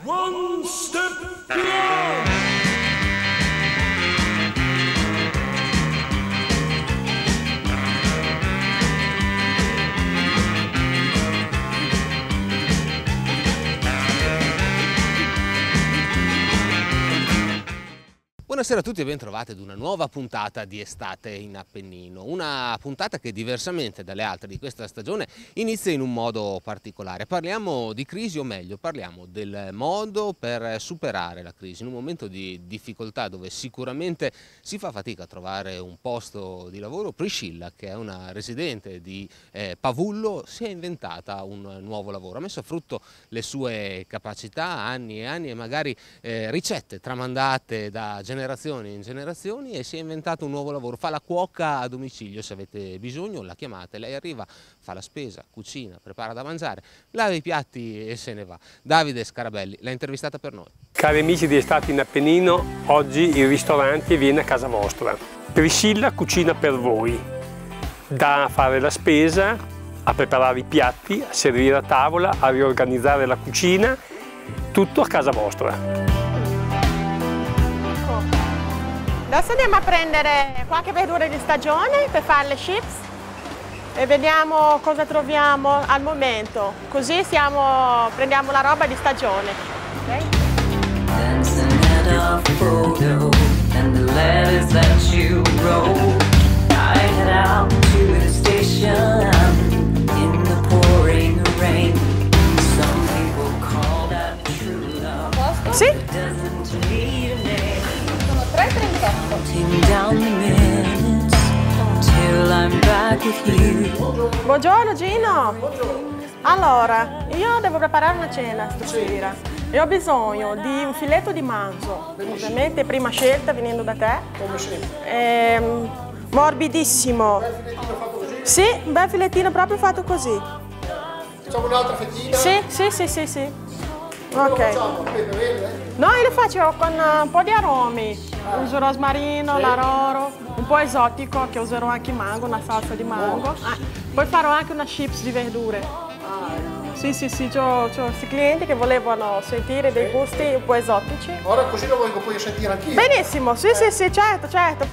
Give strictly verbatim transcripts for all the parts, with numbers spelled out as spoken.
One step beyond. Buonasera a tutti e ben trovati ad una nuova puntata di Estate in Appennino, una puntata che diversamente dalle altre di questa stagione inizia in un modo particolare. Parliamo di crisi, o meglio parliamo del modo per superare la crisi in un momento di difficoltà dove sicuramente si fa fatica a trovare un posto di lavoro. Priscilla, che è una residente di eh, Pavullo, si è inventata un nuovo lavoro, ha messo a frutto le sue capacità, anni e anni e magari eh, ricette tramandate da generazioni in generazioni, e si è inventato un nuovo lavoro. Fa la cuoca a domicilio, se avete bisogno la chiamate, lei arriva, fa la spesa, cucina, prepara da mangiare, lava i piatti e se ne va. Davide Scarabelli l'ha intervistata per noi. Cari amici di Estate in Appennino, oggi il ristorante viene a casa vostra. Priscilla cucina per voi, da fare la spesa, a preparare i piatti, a servire a tavola, a riorganizzare la cucina, tutto a casa vostra. Adesso andiamo a prendere qualche verdura di stagione per fare le chips e vediamo cosa troviamo al momento, così siamo, prendiamo la roba di stagione. Okay? Sì? Buongiorno Gino! Allora, io devo preparare una cena stasera e ho bisogno di un filetto di manzo, ovviamente prima scelta venendo da te. Come sempre. Ehm, morbidissimo. Sì, un bel filettino proprio fatto così. Facciamo un'altra fettina? Sì, sì, sì, sì, sì. Come Ok. lo facciamo? Pepe verde? No, io lo faccio con un po' di aromi. Uso rosmarino, Sì. laroro, un po' esotico che userò anche in mango, una salsa di mango. Ah, poi farò anche una chips di verdure. Ah, ecco. Sì, sì, sì, ho questi clienti che volevano sentire dei gusti un po' esotici. Ora così lo voglio poi sentire anch'io. Benissimo, sì, Eh. sì, sì, certo, certo.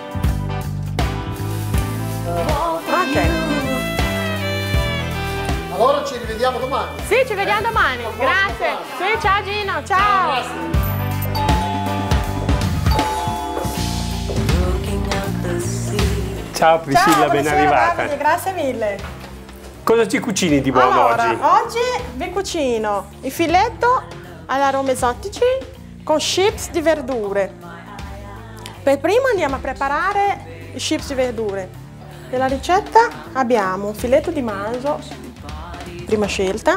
Ok. Allora ci rivediamo domani. Sì, ci vediamo domani. Grazie. Sì, ciao Gino, ciao. Grazie. Ciao Priscilla, Ciao, ben buonasera, arrivata. Davide, grazie mille. Cosa ci cucini di buono Allora, oggi? oggi vi cucino il filetto agli aromi esotici con chips di verdure. Per primo andiamo a preparare i chips di verdure. Per la ricetta abbiamo un filetto di manzo, prima scelta.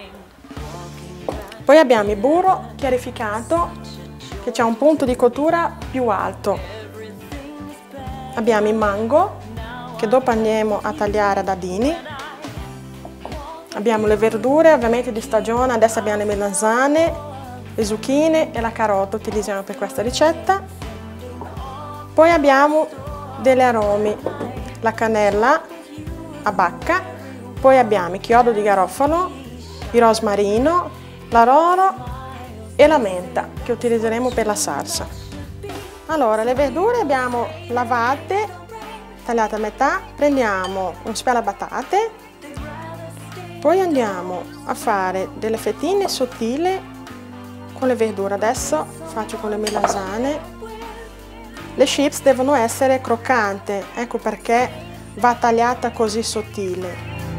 Poi abbiamo il burro chiarificato che ha un punto di cottura più alto. Abbiamo il mango che dopo andiamo a tagliare a dadini. Abbiamo le verdure ovviamente di stagione, adesso abbiamo le melanzane, le zucchine e la carota utilizziamo per questa ricetta. Poi abbiamo degli aromi, la cannella a bacca, poi abbiamo il chiodo di garofalo, il rosmarino, l'aroro e la menta che utilizzeremo per la salsa. Allora, le verdure abbiamo lavate, tagliate a metà, prendiamo un spela patate, poi andiamo a fare delle fettine sottili con le verdure. Adesso faccio con le melanzane. Le chips devono essere croccanti, ecco perché va tagliata così sottile.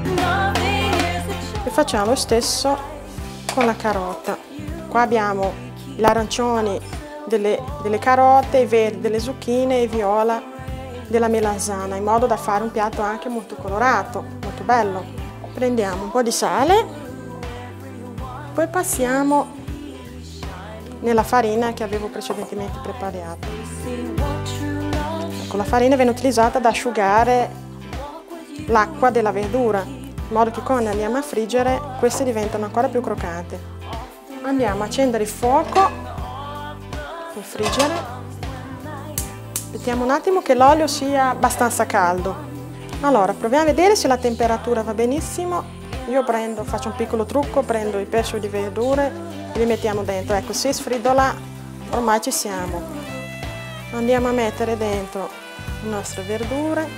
E facciamo lo stesso con la carota. Qua abbiamo gli arancioni delle, delle carote, i verdi delle zucchine e i viola della melanzana, in modo da fare un piatto anche molto colorato, molto bello. Prendiamo un po' di sale, poi passiamo nella farina che avevo precedentemente preparato. Ecco, la farina viene utilizzata ad asciugare l'acqua della verdura, in modo che quando andiamo a friggere queste diventano ancora più croccanti. Andiamo a accendere il fuoco per friggere. Aspettiamo un attimo che l'olio sia abbastanza caldo. Allora, proviamo a vedere se la temperatura va benissimo. Io prendo, faccio un piccolo trucco, prendo il pesce di verdure li mettiamo dentro. Ecco, si sfridola, ormai ci siamo. Andiamo a mettere dentro le nostre verdure.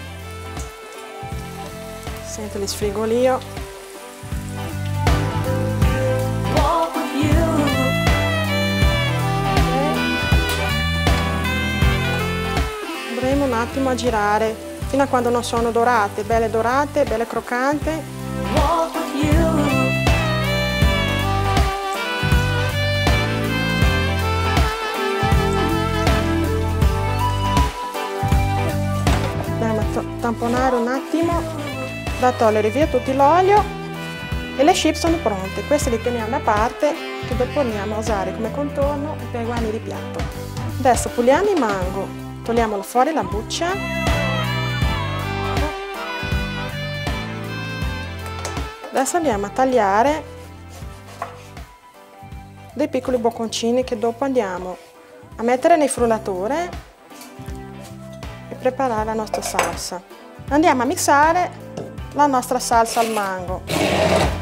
Sento il sfrigolio. Andremo un attimo a girare fino a quando non sono dorate, belle dorate, belle croccanti. Andiamo a tamponare un attimo da togliere via tutto l'olio e le chips sono pronte. Queste le teniamo da parte che dopo andiamo a usare come contorno e per i guani di piatto. Adesso puliamo il mango. Togliamo fuori la buccia. Adesso andiamo a tagliare dei piccoli bocconcini che dopo andiamo a mettere nel frullatore e preparare la nostra salsa. Andiamo a mixare la nostra salsa al mango.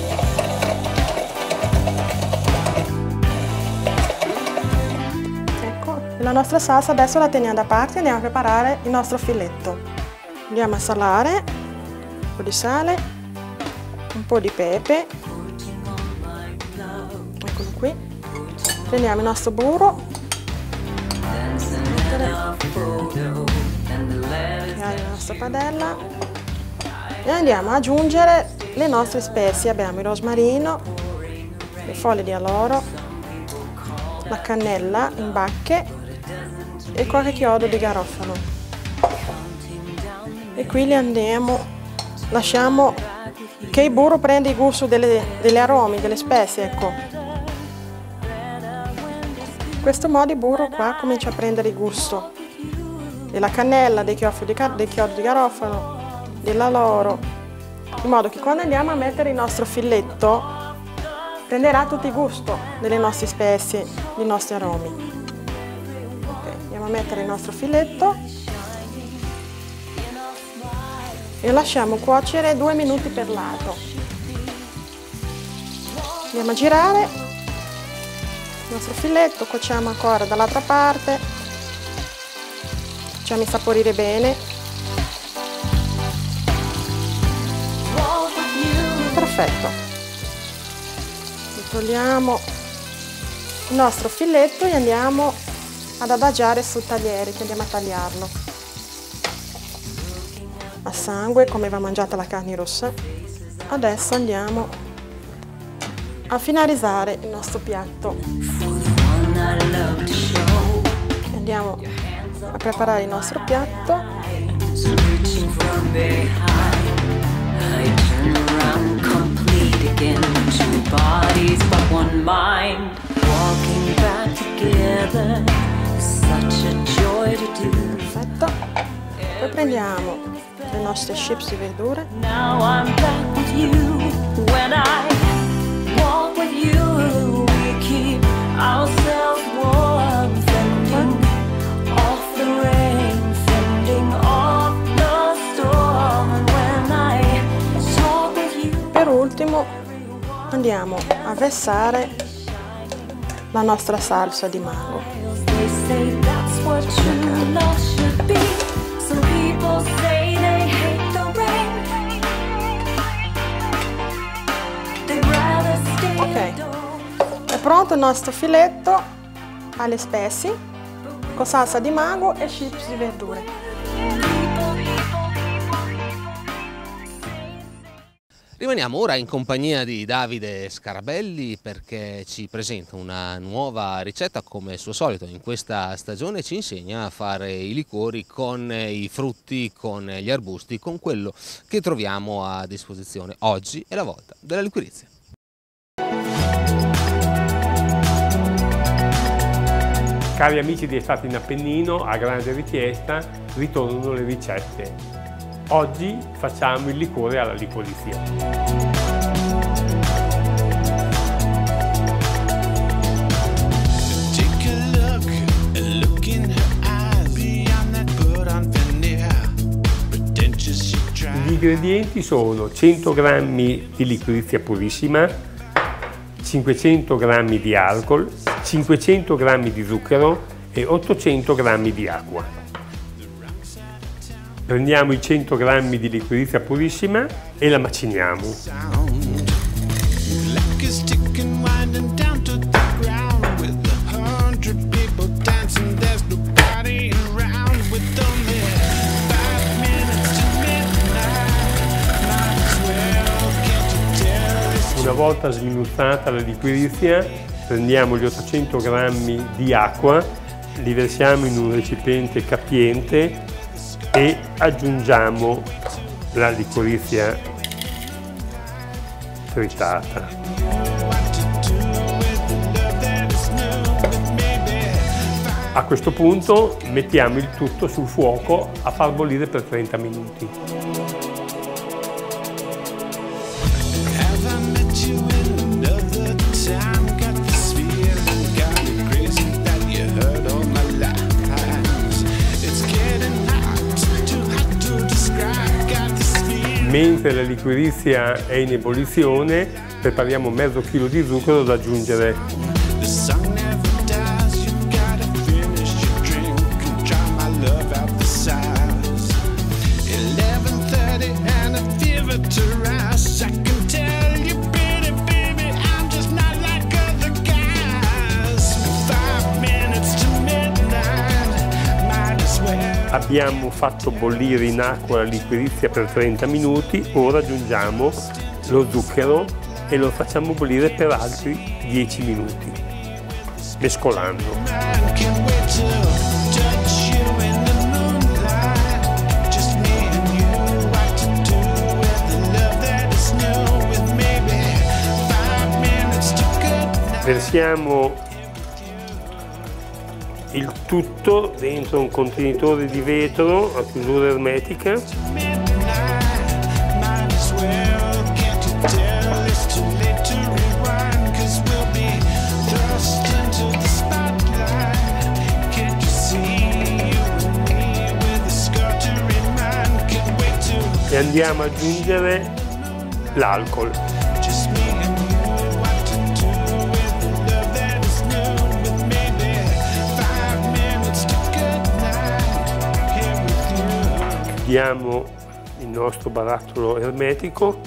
La nostra salsa adesso la teniamo da parte e andiamo a preparare il nostro filetto. Andiamo a salare, un po' di sale, un po' di pepe, eccolo qui. Prendiamo il nostro burro, la nostra padella e andiamo ad aggiungere le nostre spezie. Abbiamo il rosmarino, le foglie di alloro, la cannella in bacche e qualche chiodo di garofano. E qui li andiamo, lasciamo che il burro prenda il gusto delle, delle aromi, delle spezie, ecco. In questo modo il burro qua comincia a prendere il gusto della cannella, dei chiodi di, dei chiodi di garofano, dell'aloro, in modo che quando andiamo a mettere il nostro filetto prenderà tutto il gusto delle nostre spezie, dei nostri aromi. A mettere il nostro filetto e lasciamo cuocere due minuti per lato. Andiamo a girare il nostro filetto, cuociamo ancora dall'altra parte, facciamo insaporire bene. Perfetto. Togliamo il nostro filetto e andiamo ad adagiare sul tagliere, che andiamo a tagliarlo a sangue come va mangiata la carne rossa. Adesso andiamo a finalizzare il nostro piatto. Andiamo a preparare il nostro piatto. Perfetto. Poi prendiamo le nostre chips di verdure. Per ultimo andiamo a versare la nostra salsa di mango. Ok, è pronto il nostro filetto alle spezie con salsa di mango e chips di verdure. Rimaniamo ora in compagnia di Davide Scarabelli perché ci presenta una nuova ricetta. Come al suo solito in questa stagione ci insegna a fare i liquori con i frutti, con gli arbusti, con quello che troviamo a disposizione. Oggi è la volta della liquirizia. Cari amici di Estate in Appennino, a grande richiesta ritornano le ricette. Oggi facciamo il liquore alla liquorizia. Gli ingredienti sono cento grammi di liquirizia purissima, cinquecento grammi di alcol, cinquecento grammi di zucchero e ottocento grammi di acqua. Prendiamo i cento grammi di liquirizia purissima e la maciniamo. Una volta sminuzzata la liquirizia, prendiamo gli ottocento grammi di acqua, li versiamo in un recipiente capiente e aggiungiamo la liquirizia tritata. A questo punto mettiamo il tutto sul fuoco a far bollire per trenta minuti. Mentre la liquirizia è in ebollizione, prepariamo mezzo chilo di zucchero da aggiungere. Abbiamo fatto bollire in acqua la liquirizia per trenta minuti, ora aggiungiamo lo zucchero e lo facciamo bollire per altri dieci minuti, mescolando. Versiamo il tutto dentro un contenitore di vetro a chiusura ermetica. E andiamo ad aggiungere l'alcol. Chiudiamo il nostro barattolo ermetico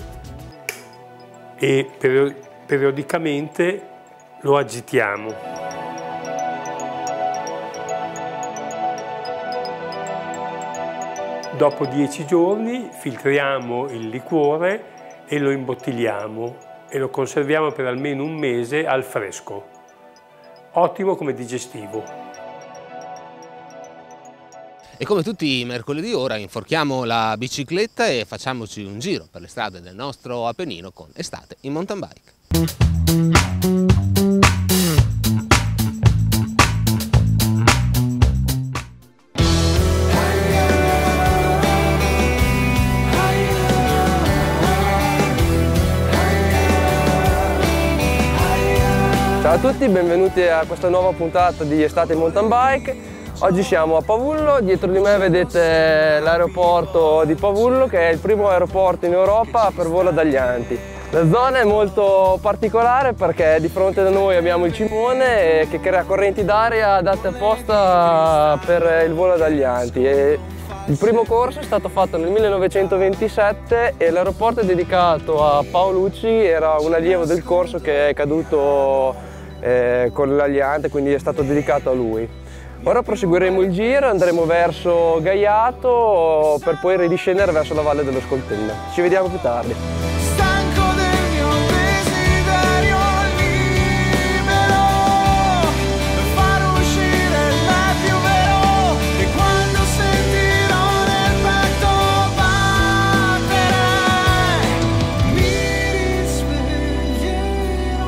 e periodicamente lo agitiamo. Dopo dieci giorni filtriamo il liquore e lo imbottigliamo e lo conserviamo per almeno un mese al fresco. Ottimo come digestivo. E come tutti i mercoledì ora inforchiamo la bicicletta e facciamoci un giro per le strade del nostro Appennino con Estate in Mountain Bike. Ciao a tutti, benvenuti a questa nuova puntata di Estate in Mountain Bike. Oggi siamo a Pavullo, dietro di me vedete l'aeroporto di Pavullo che è il primo aeroporto in Europa per volo ad alianti. La zona è molto particolare perché di fronte a noi abbiamo il cimone che crea correnti d'aria adatte apposta per il volo ad alianti. E il primo corso è stato fatto nel millenovecentoventisette e l'aeroporto è dedicato a Paolucci, era un allievo del corso che è caduto eh, con l'aliante, quindi è stato dedicato a lui. Ora proseguiremo il giro, andremo verso Gaiato per poi ridiscendere verso la Valle dello Scoltella. Ci vediamo più tardi. Stanco del mio desiderio libero per far uscire il me più vero e quando sentirò nel petto battere mi risveglierò.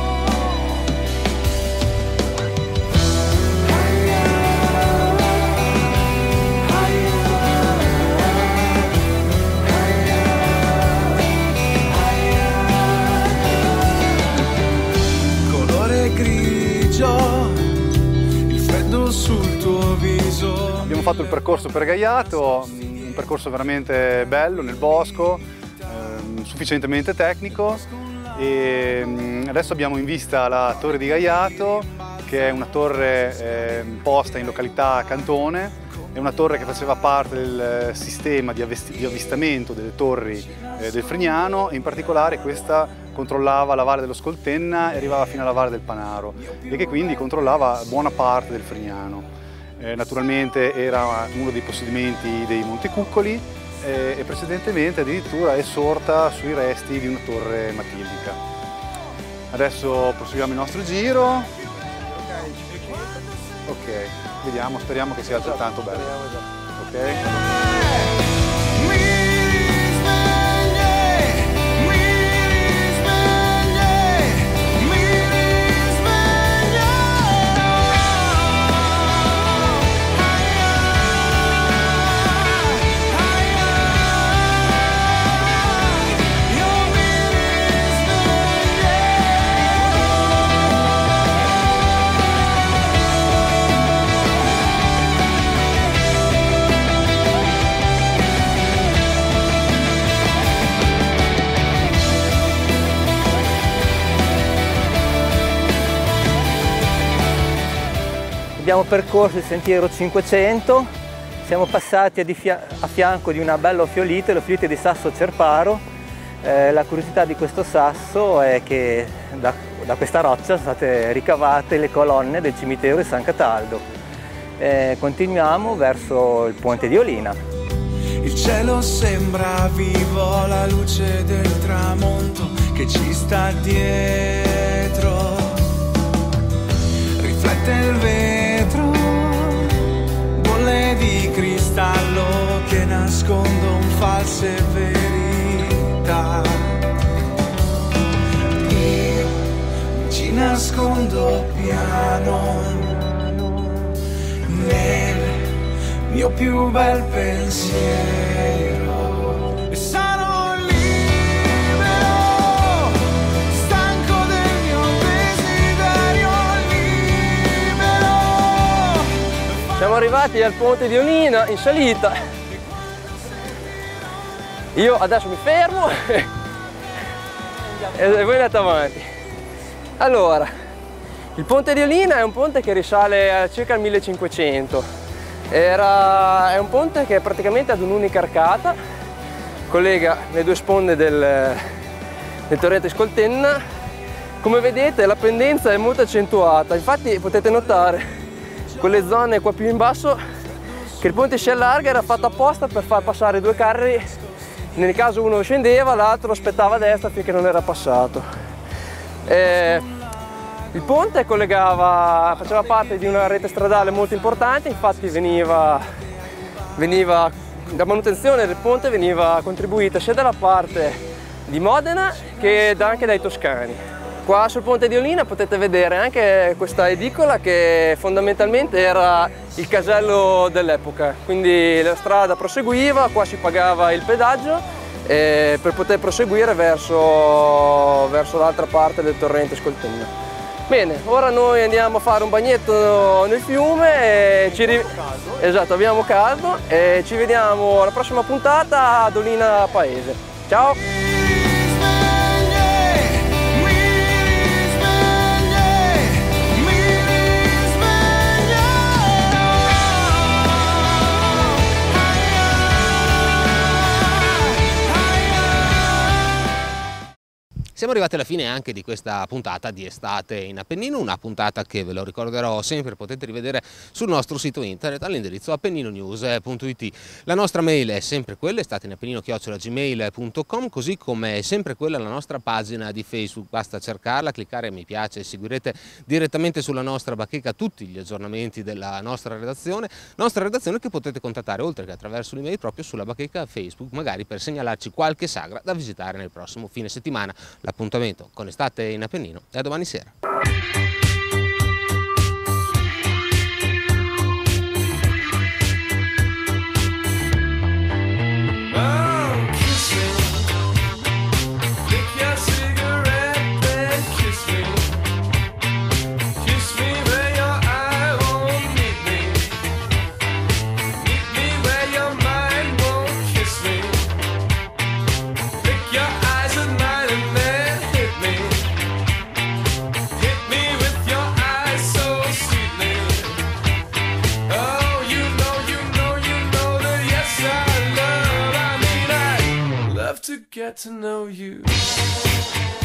Il freddo sul tuo viso. Abbiamo fatto il percorso per Gaiato, un percorso veramente bello nel bosco, eh, sufficientemente tecnico. e adesso abbiamo in vista la Torre di Gaiato, che è una torre eh, posta in località Cantone. È una torre che faceva parte del sistema di, di avvistamento delle torri eh, del Frignano, e in particolare questa controllava la Valle dello Scoltenna e arrivava fino alla Valle del Panaro, e che quindi controllava buona parte del Frignano. Eh, naturalmente era uno dei possedimenti dei Montecuccoli eh, e precedentemente addirittura è sorta sui resti di una torre matildica. Adesso proseguiamo il nostro giro. Ok, vediamo, speriamo che sia altrettanto bello. Ok? Abbiamo percorso il sentiero cinquecento, siamo passati a, di a fianco di una bella fiolite, l'ofiolite di Sasso Cerparo. Eh, la curiosità di questo sasso è che da, da questa roccia sono state ricavate le colonne del cimitero di San Cataldo. Eh, continuiamo verso il ponte di Olina. Il cielo sembra vivo, la luce del tramonto che ci sta dietro riflette il vetro, bolle di cristallo che nascondono false verità. Io ci nascondo piano nel mio più bel pensiero e sarò libero, stanco del mio desiderio libero. Siamo arrivati al ponte di Olina in salita. Io adesso mi fermo e voi andate avanti. Allora, il ponte di Olina è un ponte che risale a circa al millecinquecento. Era, è un ponte che è praticamente ad un'unica arcata, collega le due sponde del, del torrente Scoltenna. Come vedete la pendenza è molto accentuata, infatti potete notare con le zone qua più in basso che il ponte si allarga, era fatto apposta per far passare due carri, nel caso uno scendeva l'altro aspettava a destra finché non era passato. Eh, Il ponte collegava, faceva parte di una rete stradale molto importante, infatti veniva, veniva, la manutenzione del ponte veniva contribuita sia dalla parte di Modena che anche dai toscani. Qua sul ponte di Olina potete vedere anche questa edicola che fondamentalmente era il casello dell'epoca, quindi la strada proseguiva, qua si pagava il pedaggio eh, per poter proseguire verso, verso l'altra parte del torrente Scoltenna. Bene, ora noi andiamo a fare un bagnetto nel fiume, e ci ri... esatto, abbiamo caldo e ci vediamo alla prossima puntata ad Olina Paese. Ciao! Siamo arrivati alla fine anche di questa puntata di Estate in Appennino, una puntata che ve lo ricorderò sempre, potete rivedere sul nostro sito internet all'indirizzo appenninonews punto it. La nostra mail è sempre quella, estateinappennino chiocciola gmail punto com, così come è sempre quella la nostra pagina di Facebook, basta cercarla, cliccare mi piace e seguirete direttamente sulla nostra bacheca tutti gli aggiornamenti della nostra redazione, nostra redazione che potete contattare oltre che attraverso l'email proprio sulla bacheca Facebook, magari per segnalarci qualche sagra da visitare nel prossimo fine settimana. L'appuntamento con Estate in Appennino è a domani sera. Your eyes at night and then hit me. love to get to know you.